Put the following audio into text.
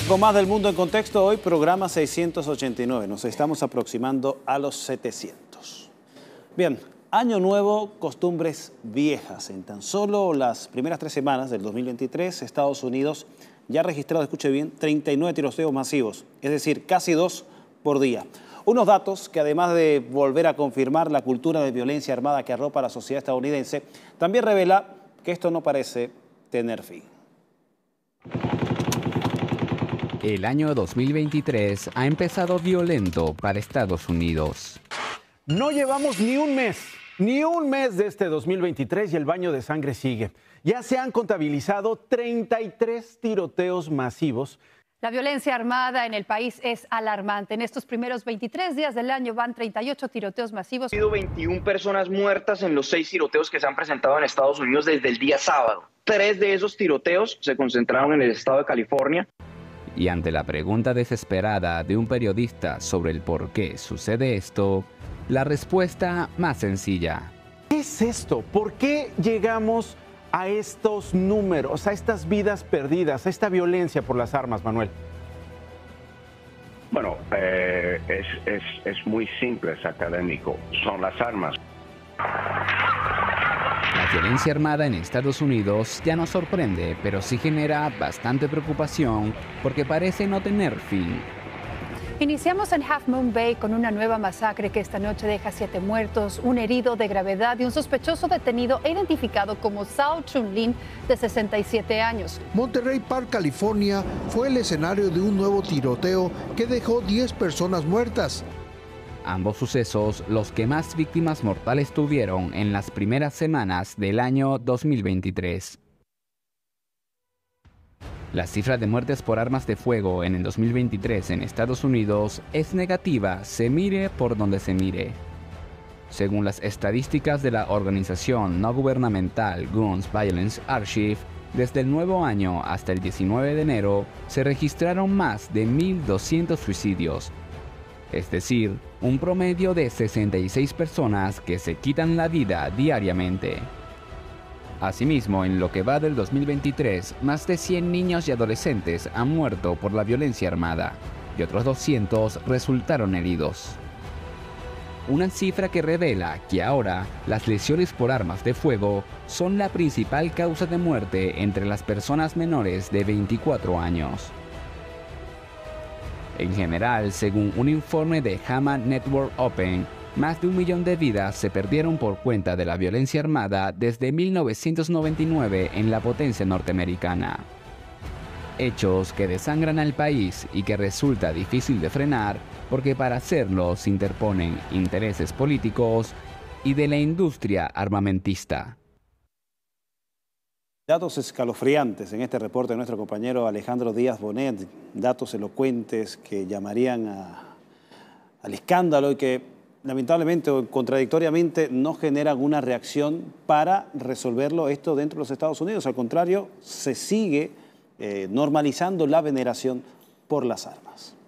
Con más del mundo en contexto, hoy programa 689. Nos estamos aproximando a los 700. Bien, año nuevo, costumbres viejas. En tan solo las primeras 3 semanas del 2023, Estados Unidos ya ha registrado, escuche bien, 39 tiroteos masivos, es decir, casi 2 por día. Unos datos que, además de volver a confirmar la cultura de violencia armada que arropa a la sociedad estadounidense, también revela que esto no parece tener fin. El año 2023 ha empezado violento para Estados Unidos. No llevamos ni un mes de este 2023 y el baño de sangre sigue. Ya se han contabilizado 33 tiroteos masivos. La violencia armada en el país es alarmante. En estos primeros 23 días del año van 38 tiroteos masivos. Ha habido 21 personas muertas en los 6 tiroteos que se han presentado en Estados Unidos desde el día sábado. 3 de esos tiroteos se concentraron en el estado de California. Y ante la pregunta desesperada de un periodista sobre el por qué sucede esto, la respuesta más sencilla. ¿Qué es esto? ¿Por qué llegamos a estos números, a estas vidas perdidas, a esta violencia por las armas, Manuel? Bueno, es muy simple, es académico. Son las armas. La violencia armada en Estados Unidos ya no sorprende, pero sí genera bastante preocupación porque parece no tener fin. Iniciamos en Half Moon Bay con una nueva masacre que esta noche deja 7 muertos, un herido de gravedad y un sospechoso detenido e identificado como Zhao Chunlin, de 67 años. Monterey Park, California, fue el escenario de un nuevo tiroteo que dejó 10 personas muertas. Ambos sucesos, los que más víctimas mortales tuvieron en las primeras semanas del año 2023. La cifra de muertes por armas de fuego en el 2023 en Estados Unidos es negativa, se mire por donde se mire. Según las estadísticas de la organización no gubernamental Guns Violence Archive, desde el nuevo año hasta el 19 de enero se registraron más de 1.200 suicidios. Es decir, un promedio de 66 personas que se quitan la vida diariamente. Asimismo, en lo que va del 2023, más de 100 niños y adolescentes han muerto por la violencia armada y otros 200 resultaron heridos. Una cifra que revela que ahora las lesiones por armas de fuego son la principal causa de muerte entre las personas menores de 24 años. En general, según un informe de Hama Network Open, más de 1 millón de vidas se perdieron por cuenta de la violencia armada desde 1999 en la potencia norteamericana. Hechos que desangran al país y que resulta difícil de frenar porque para hacerlo se interponen intereses políticos y de la industria armamentista. Datos escalofriantes en este reporte de nuestro compañero Alejandro Díaz Bonet, datos elocuentes que llamarían al escándalo y que lamentablemente o contradictoriamente no generan una reacción para resolverlo esto dentro de los Estados Unidos. Al contrario, se sigue normalizando la veneración por las armas.